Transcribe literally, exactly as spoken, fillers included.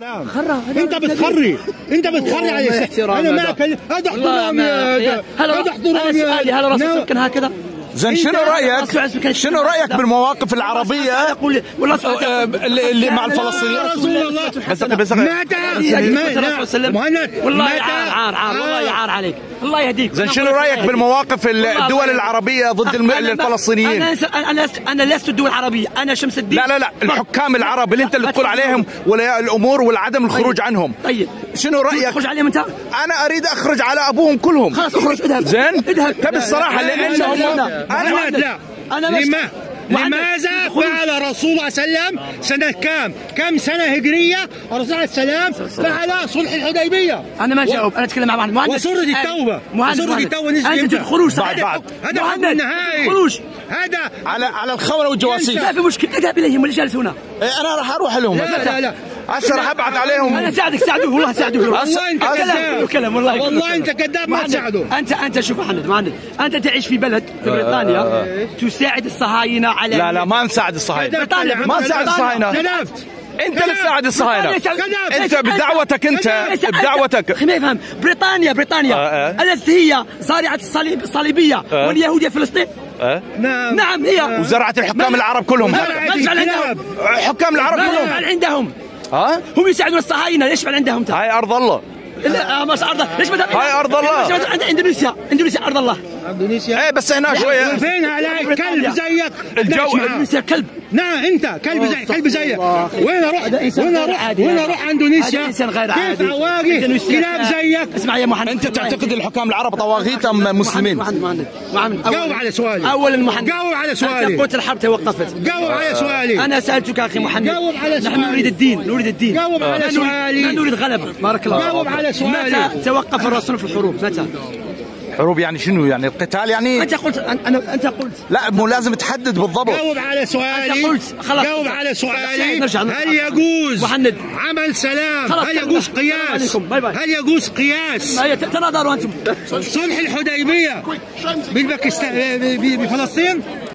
انت بتخري انت بتخري على الاستحترام. انا ما اكلم هذا احترامي هذا احترامي. هل الرسول كان هكذا؟ زين شنو رايك شنو رايك بالمواقف العربيه اللي مع الفلسطينيين؟ رسول الله بس بس مهند والله عار عار عار والله عار عليك الله يهديك. زين شنو رايك بالمواقف الدول العربيه ضد الفلسطينيين؟ انا انا انا لست الدول العربيه، انا شمس الدين. لا لا لا الحكام العرب اللي انت اللي تقول عليهم ولاء الامور والعدم الخروج عنهم. طيب شنو رايك؟ تخرج عليهم انت؟ انا اريد اخرج على ابوهم كلهم. خلاص اخرج اذهب. زين اذهب. تبي الصراحه لانهم انا لا أنا لما لماذا فعل رسول الله صلى الله عليه وسلم سنة كام؟ كم سنة هجرية الرسول عليه السلام فعل صلح الحديبية؟ أنا ما جاوب، أنا أتكلم مع مهند. وسورة التوبة وسورة التوبة نزل أنت الخروج بعد بعد هذا حكم النهائي. خروج هذا على على الخونة والجواسيس. ما في مشكلة، اذهب إليهم اللي جالس هنا. أنا راح أروح لهم. لا لا لا هسه راح ابعث عليهم. انا ساعدك ساعدوه والله ساعدوه. والله انت كذاب كلام والله والله انت كذاب ما تساعده. انت انت شوف مهند مهند انت تعيش في بلد في بريطانيا تساعد الصهاينه على لا لا ما نساعد الصهاينه. بريطانيا ما نساعد الصهاينه. كذبت انت اللي تساعد الصهاينه. انت بدعوتك انت بدعوتك ما يفهم. بريطانيا بريطانيا التي هي زارعه الصليب الصليبيه واليهود في فلسطين. نعم نعم هي وزرعت الحكام العرب كلهم. ما يفعل عندهم حكام العرب كلهم. ما يفعل عندهم. ها هم يساعدون الصهاينه. ليش يفعل عندهم؟ هاي ارض الله. لا مش ارض ليش مثلا هاي ارض الله. عند اندونيسيا اندونيسيا ارض الله. اندونيسيا ايه بس هنا شويه فين عليك كلب زيك الجو. اندونيسيا كلب. نعم انت كلب زي كلب زيك. وين اروح وين اروح وين اروح اندونيسيا؟ كيف اواجه كلاب زيك؟ اسمع يا محمد انت تعتقد الحكام العرب طواغيت ام مسلمين؟ جاوب على سؤالي. اولا محمد جاوب على سؤالي. قلت الحرب توقفت. جاوب على سؤالي. انا سالتك اخي محمد. جاوب على سؤالي. نحن نريد الدين نريد الدين. جاوب على سؤالي. لا نريد غلبه. بارك الله. جاوب على سؤالي. متى توقف الرسول في الحروب؟ متى؟ حروب يعني شنو؟ يعني القتال يعني؟ انت قلت انا انت قلت لا مو لازم تحدد بالضبط. جاوب على سؤالي. انت قلت خلاص. جاوب على سؤالي. هل يجوز محمد عمل سلام؟ هل يجوز قياس؟ هل يجوز قياس؟ تناظروا انتم. صلح الحديبية بالباكستان بفلسطين